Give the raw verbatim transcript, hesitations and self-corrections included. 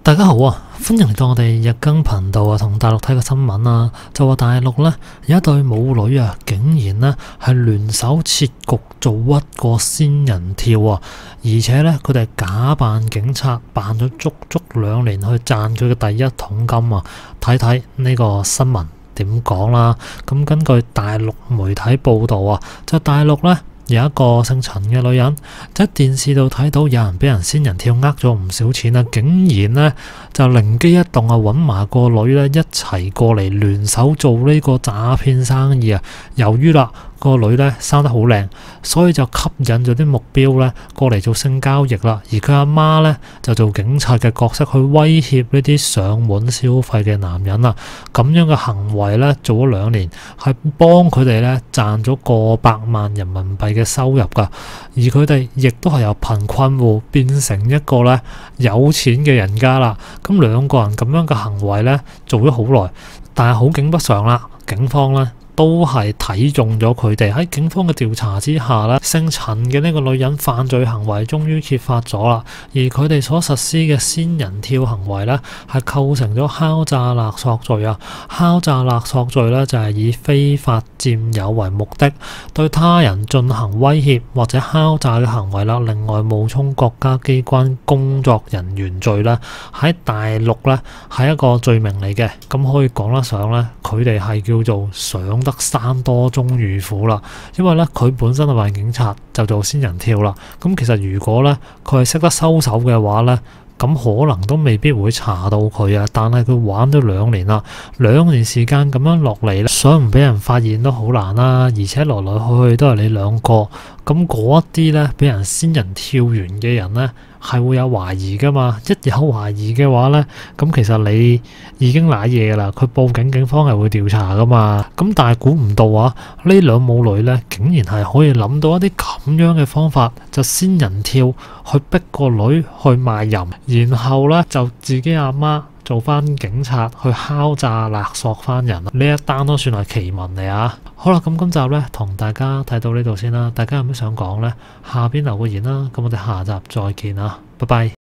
大家好啊，歡迎嚟到我哋日更頻道啊，同大陸睇個新聞啊，就話大陸呢有一對母女啊，竟然呢係聯手設局做屈個仙人跳啊，而且呢，佢哋假扮警察，扮咗足足兩年去賺佢嘅第一桶金啊！睇睇呢個新聞點講啦。咁根據大陸媒體報道啊，就大陸呢。有一個姓陳嘅女人，喺電視度睇到有人俾人仙人跳呃咗唔少錢啊，竟然呢就靈機一動啊，揾埋個女呢一齊過嚟聯手做呢個詐騙生意啊。由於啦個女呢生得好靚，所以就吸引咗啲目標呢過嚟做性交易啦。而佢阿媽呢就做警察嘅角色去威脅呢啲上門消費嘅男人啊。咁樣嘅行為呢做咗兩年，係幫佢哋呢賺咗過百萬人民幣嘅收入噶。而佢哋亦都係由貧困戶變成一個呢有錢嘅人家啦。咁兩個人咁樣嘅行為呢做咗好耐，但係好景不常啦，警方呢都係睇中咗佢哋。喺警方嘅調查之下呢，姓陳嘅呢個女人犯罪行為終於揭發咗啦。而佢哋所實施嘅仙人跳行為呢，係構成咗敲詐勒索罪啊！敲詐勒索罪呢，就係以非法佔有為目的，對他人進行威脅或者敲詐嘅行為啦。另外冒充國家機關工作人員罪呢，喺大陸呢係一個罪名嚟嘅。咁可以講得上呢，佢哋係叫做上得山多終遇虎啦，因為咧佢本身係扮警察，就做仙人跳啦。咁其實如果咧佢係識得收手嘅話咧，咁可能都未必會查到佢啊。但係佢玩咗兩年啦，兩年時間咁樣落嚟咧，想唔俾人發現都好難啦。而且來來去去都係你兩個，咁嗰一啲咧俾人仙人跳完嘅人咧，係會有懷疑噶嘛。一有懷疑嘅話咧，咁其實你已經瀨嘢啦。佢報警，警方係會調查噶嘛。咁但係估唔到啊，呢兩母女咧，竟然係可以諗到一啲咁樣嘅方法，就仙人跳去逼個女去賣淫，然後咧就自己阿媽做翻警察去敲詐勒索翻人。呢一單都算係奇聞嚟啊！好啦，咁今集咧同大家睇到呢度先啦。大家有咩想講呢？下邊留個言啦。咁我哋下集再見啊！拜拜。